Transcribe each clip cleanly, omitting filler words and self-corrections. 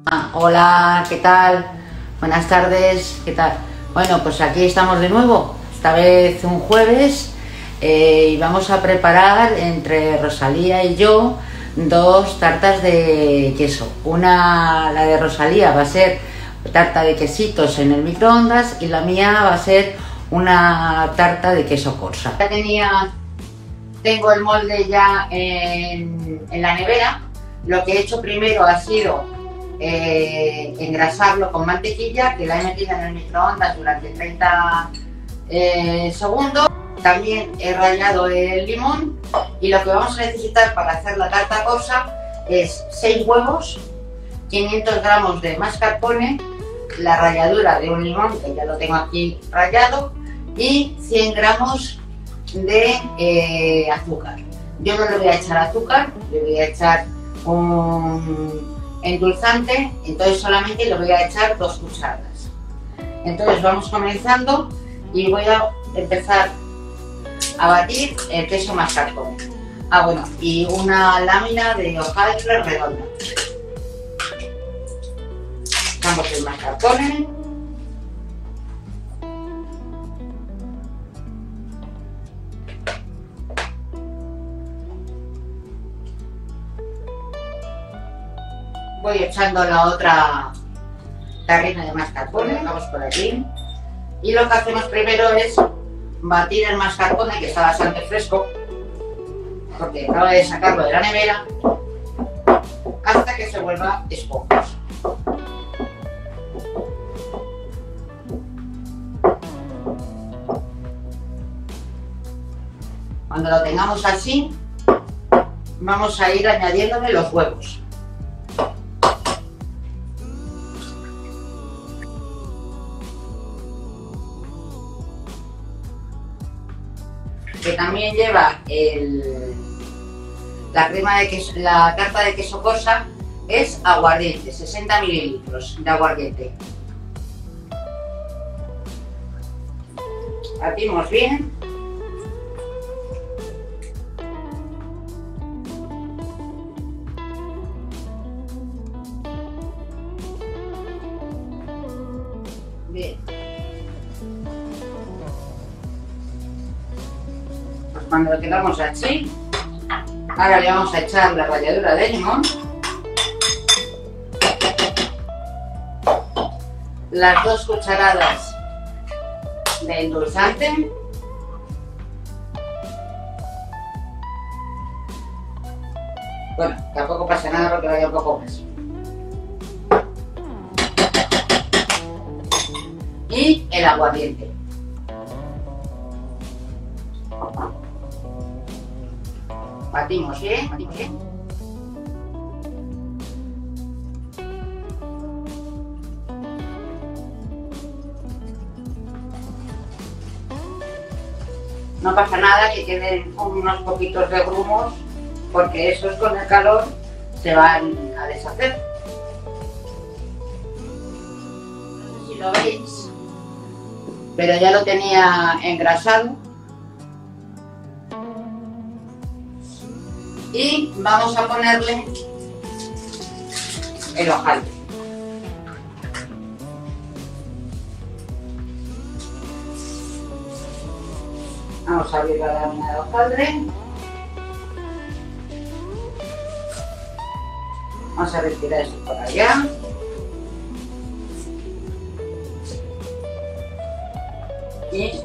Hola, ¿qué tal? Buenas tardes, ¿qué tal? Bueno, pues aquí estamos de nuevo, esta vez un jueves, y vamos a preparar entre Rosalía y yo dos tartas de queso. La de Rosalía va a ser tarta de quesitos en el microondas y la mía va a ser una tarta de queso corsa. Tengo el molde ya en la nevera. Lo que he hecho primero ha sido engrasarlo con mantequilla, que la he metido en el microondas durante 30 segundos. También he rallado el limón y lo que vamos a necesitar para hacer la tarta corsa es 6 huevos, 500 gramos de mascarpone, la ralladura de un limón, que ya lo tengo aquí rallado, y 100 gramos de azúcar. Yo no le voy a echar azúcar, le voy a echar un endulzante, entonces solamente le voy a echar 2 cucharadas. Entonces vamos comenzando y voy a empezar a batir el queso mascarpone. Bueno, y una lámina de hojaldre redonda. Echamos el mascarpone. Voy echando la otra tarrina de mascarpone, vamos por aquí. Y lo que hacemos primero es batir el mascarpone, que está bastante fresco, porque acabo de sacarlo de la nevera, hasta que se vuelva esponjoso. Cuando lo tengamos así, vamos a ir añadiéndole los huevos. Que también lleva la tarta de queso corsa, es aguardiente, 60 mililitros de aguardiente. Batimos bien. Bien. Cuando lo tengamos así, ahora le vamos a echar la ralladura de limón, las 2 cucharadas de endulzante, bueno, tampoco pasa nada porque vaya un poco más, y el aguardiente. Batimos bien, batimos bien. No pasa nada que queden unos poquitos de grumos, porque esos con el calor se van a deshacer. No sé si lo veis, pero ya lo tenía engrasado. Y vamos a ponerle el hojaldre. Vamos a abrir la lámina de hojaldre. Vamos a retirar esto por allá. Y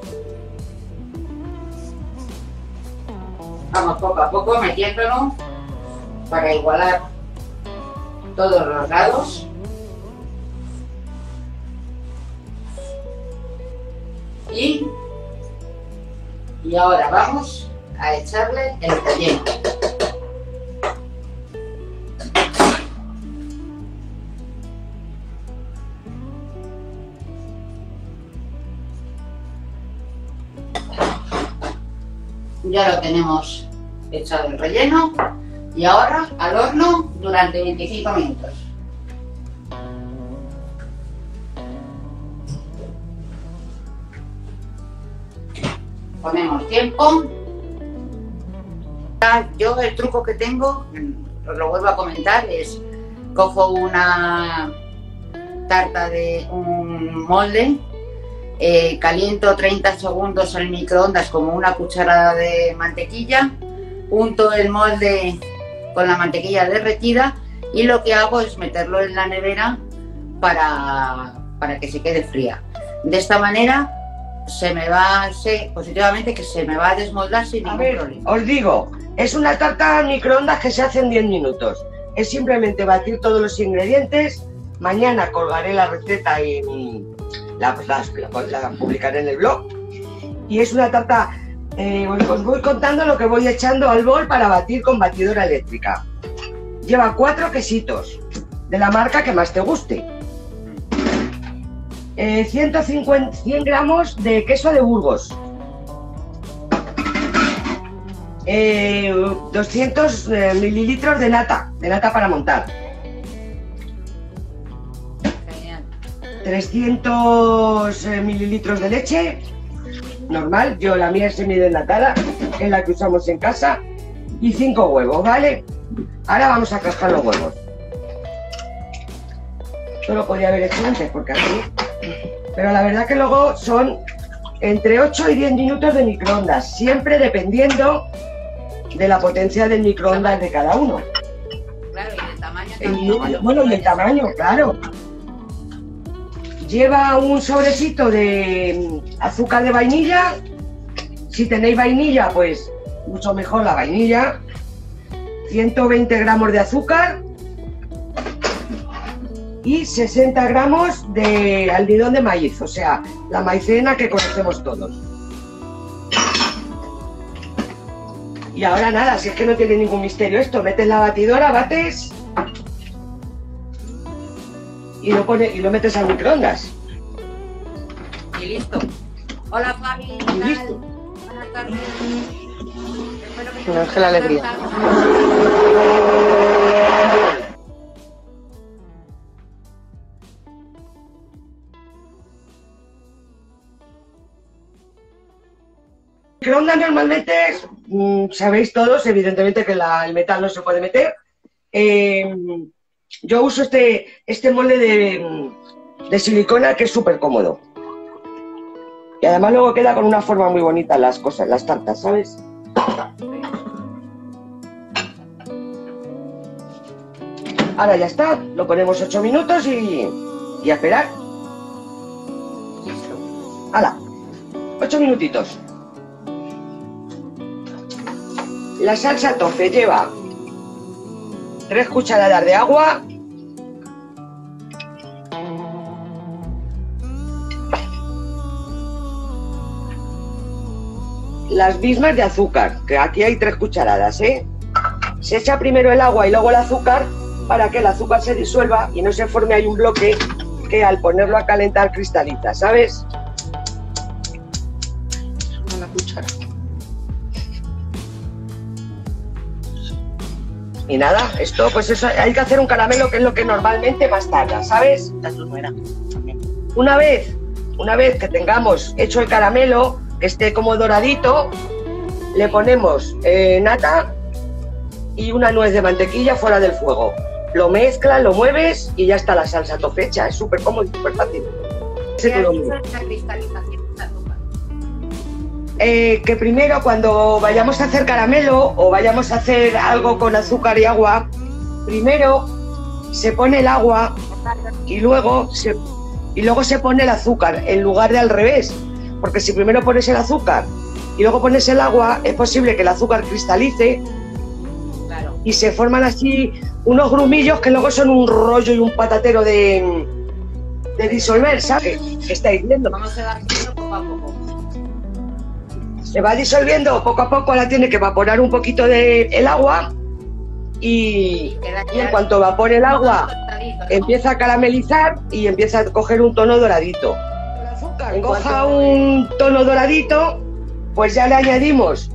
vamos poco a poco metiéndolo para igualar todos los lados. Y ahora vamos a echarle el relleno. Ya lo tenemos echado el relleno y ahora al horno durante 25 minutos. Ponemos tiempo. Yo el truco que tengo, os lo vuelvo a comentar, es cojo una tarta de un molde, caliento 30 segundos en el microondas como una cucharada de mantequilla, unto el molde con la mantequilla derretida y lo que hago es meterlo en la nevera para que se quede fría. De esta manera sé positivamente que se me va a desmoldar sin ningún problema. Os digo, es una tarta en microondas que se hace en 10 minutos. Es simplemente batir todos los ingredientes. Mañana colgaré la receta y la publicaré en el blog. Y es una tarta, os voy contando lo que voy echando al bol para batir con batidora eléctrica. Lleva 4 quesitos, de la marca que más te guste. 100 gramos de queso de Burgos. 200 mililitros de nata para montar. Genial. 300 mililitros de leche, normal, yo la mía es semidesnatada, es la que usamos en casa, y 5 huevos, ¿vale? Ahora vamos a cascar los huevos. Esto lo podría haber hecho antes, porque así... Pero la verdad que luego son entre 8 y 10 minutos de microondas, siempre dependiendo de la potencia del microondas de cada uno. Claro, y el tamaño también. Bueno, y el tamaño, claro. Lleva un sobrecito de azúcar de vainilla. Si tenéis vainilla, pues mucho mejor la vainilla. 120 gramos de azúcar. Y 60 gramos de almidón de maíz, o sea, la maicena que conocemos todos. Y ahora nada, si es que no tiene ningún misterio esto, metes la batidora, bates y lo metes al microondas. Y listo. Hola Fabi, ¿qué Y tal? listo. Buenas tardes. Espero que Un ángel alegría. Microondas normalmente, sabéis todos, evidentemente que el metal no se puede meter. Yo uso este molde de silicona que es súper cómodo. Y además luego queda con una forma muy bonita las cosas, las tartas, ¿sabes? Ahora ya está, lo ponemos 8 minutos y a esperar. ¡Hala! 8 minutitos. La salsa tofe lleva 3 cucharadas de agua, las mismas de azúcar, que aquí hay 3 cucharadas, ¿eh? Se echa primero el agua y luego el azúcar para que el azúcar se disuelva y no se forme ahí un bloque que al ponerlo a calentar cristaliza, ¿sabes? Una cuchara. Y nada, esto pues eso, hay que hacer un caramelo que es lo que normalmente más tarda, ¿sabes? La ternera también. Una vez que tengamos hecho el caramelo, que esté como doradito, le ponemos nata y una nuez de mantequilla fuera del fuego. Lo mezclas, lo mueves y ya está la salsa tofe hecha. Es súper cómodo y súper fácil. ¿Qué has dicho de la cristalización de azúcar? Que primero cuando vayamos a hacer caramelo o vayamos a hacer algo con azúcar y agua, primero se pone el agua y luego se pone el azúcar en lugar de al revés, porque si primero pones el azúcar y luego pones el agua, es posible que el azúcar cristalice. Claro. Y se forman así unos grumillos que luego son un rollo y un patatero de disolver, ¿sabes? ¿Qué estáis viendo? Vamos a dar poco a poco. Se va disolviendo poco a poco, ahora tiene que evaporar un poquito el agua y en cuanto evapore el agua empieza a caramelizar y empieza a coger un tono doradito. El azúcar coja un tono doradito, pues ya le añadimos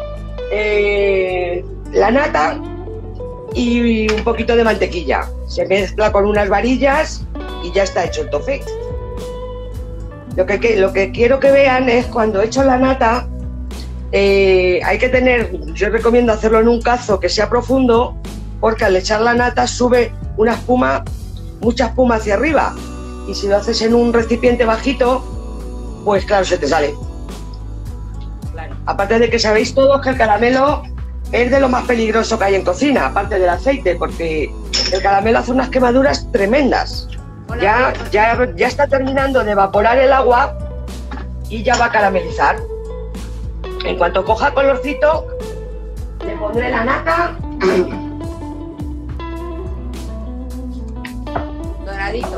la nata y un poquito de mantequilla. Se mezcla con unas varillas y ya está hecho el toffee. Lo que quiero que vean es cuando he hecho la nata, hay que tener, yo recomiendo hacerlo en un cazo que sea profundo, porque al echar la nata sube una espuma, mucha espuma hacia arriba. Y si lo haces en un recipiente bajito, pues claro, se te sale. Claro. Aparte de que sabéis todos que el caramelo es de lo más peligroso que hay en cocina, aparte del aceite, porque el caramelo hace unas quemaduras tremendas. Ya está terminando de evaporar el agua y ya va a caramelizar. En cuanto coja colorcito, le pondré la nata. Doradito.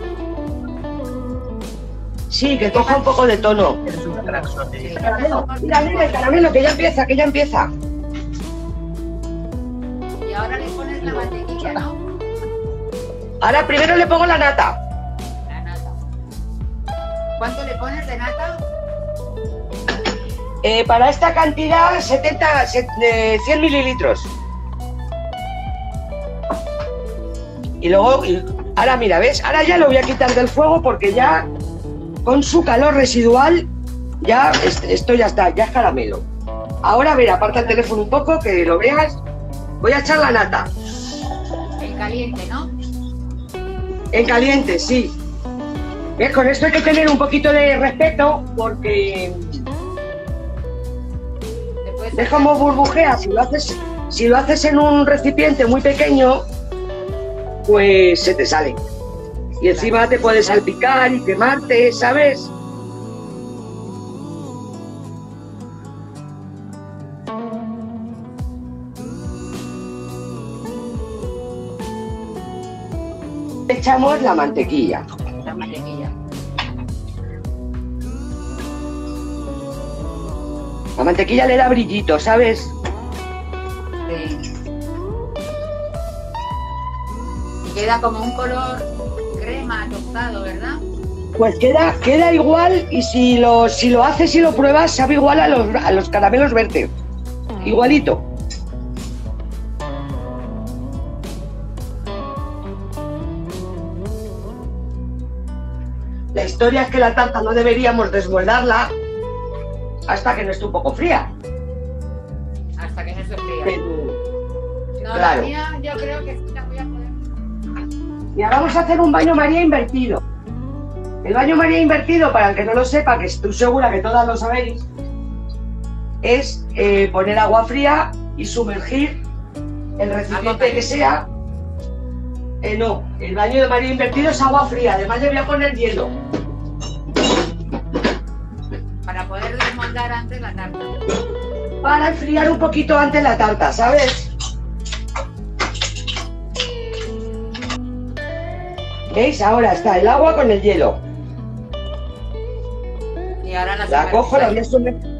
Sí, que coja un poco de tono. Eres un crack, Sonia. Sí. Caramelo, mira, mira el caramelo, que ya empieza, que ya empieza. Y ahora le pones la mantequilla, ¿no? Ahora primero le pongo la nata. La nata. ¿Cuánto le pones de nata? Para esta cantidad, 100 mililitros. Y luego, ahora mira, ¿ves? Ahora ya lo voy a quitar del fuego porque ya, con su calor residual, ya esto ya está, ya es caramelo. Ahora, a ver, aparta el teléfono un poco, que lo veas. Voy a echar la nata. En caliente, ¿no? En caliente, sí. ¿Ves? Con esto hay que tener un poquito de respeto porque Después ves cómo burbujea. Si lo haces en un recipiente muy pequeño, pues se te sale. Y encima te puede salpicar y quemarte, ¿sabes? Echamos la mantequilla. la mantequilla. La mantequilla le da brillito, ¿sabes? Sí. Y queda como un color crema tostado, ¿verdad? Pues queda igual, y si lo haces y lo pruebas, sabe igual a los caramelos verdes. Igualito. La historia es que la tarta no deberíamos desmoldarla hasta que no esté un poco fría. Hasta que no se fría. Pero, No, claro. la mía yo creo que sí la voy a poner. y ahora vamos a hacer un baño María invertido. El baño María invertido, para el que no lo sepa, que estoy segura que todas lo sabéis, es poner agua fría y sumergir el recipiente que sea. No, el baño de María invertido es agua fría, además le voy a poner hielo. Para poder desmoldar antes la tarta. Para enfriar un poquito antes la tarta, ¿sabes? ¿Veis? Ahora está el agua con el hielo. Y ahora La cojo, la voy a sumergir.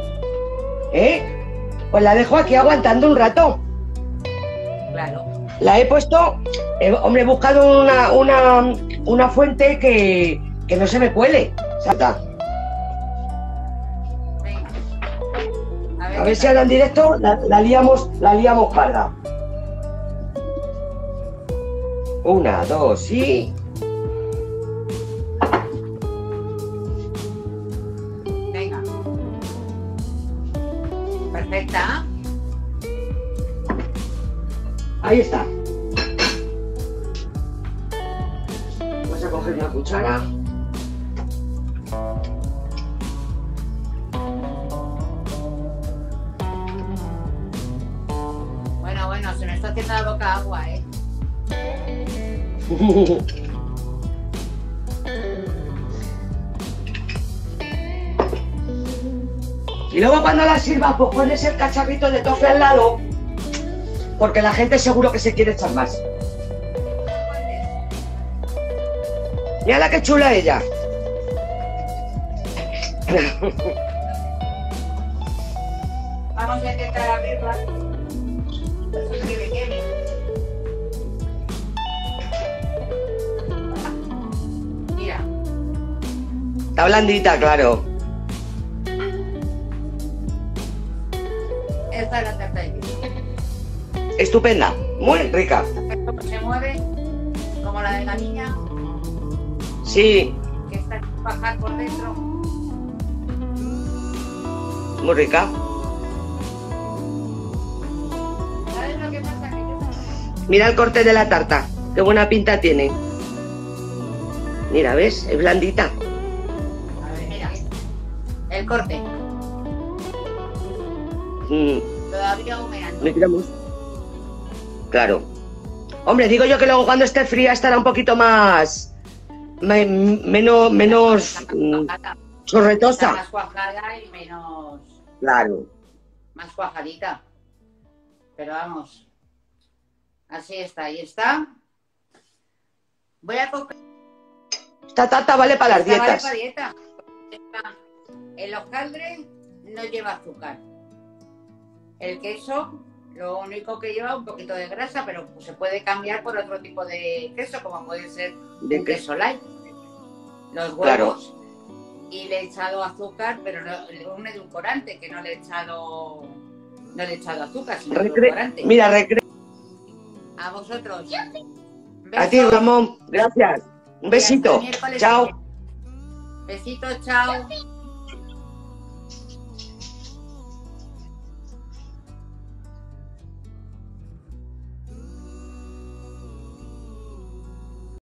Pues la dejo aquí aguantando un rato. Claro. La he puesto, hombre, he buscado una fuente que no se me cuele. ¿Sabes? Venga. A ver si ahora en directo la liamos parda. 1, 2 y... Venga. Perfecta. Ahí está. Vamos a coger una cuchara. Bueno, se me está haciendo la boca agua, ¿eh? Y luego cuando la sirvas, pues pones el cacharrito de tofe al lado, porque la gente seguro que se quiere echar más. Mira la que chula ella. Vamos a intentar abrirla. Eso es que me queme. Mira. Está blandita, claro. Esta es la tarta de queso. Estupenda, muy rica. Se mueve como la de la niña, Sí, que está en bajar por dentro. muy rica. ¿Sabes lo que pasa? Que yo... Mira el corte de la tarta. Qué buena pinta tiene. Mira, ¿ves? Es blandita. A ver, mira. El corte. Todavía humeando. Me tiramos. Claro. Hombre, digo yo que luego cuando esté fría estará un poquito más... menos chorretosa. Más cuajada y menos... Claro. Más cuajadita. Pero vamos. Así está, ahí está. Voy a coger... Esta tarta vale para las Esta vale dietas. para dieta. El hojaldre no lleva azúcar. El queso, lo único que lleva un poquito de grasa, pero se puede cambiar por otro tipo de queso, como puede ser un queso light. Los huevos, Claro. y le he echado azúcar, pero no, un edulcorante, que no le he echado azúcar, sino edulcorante. Mira, recreo. A vosotros. A ti, Ramón. Gracias. Un besito. Chao. Besitos, chao.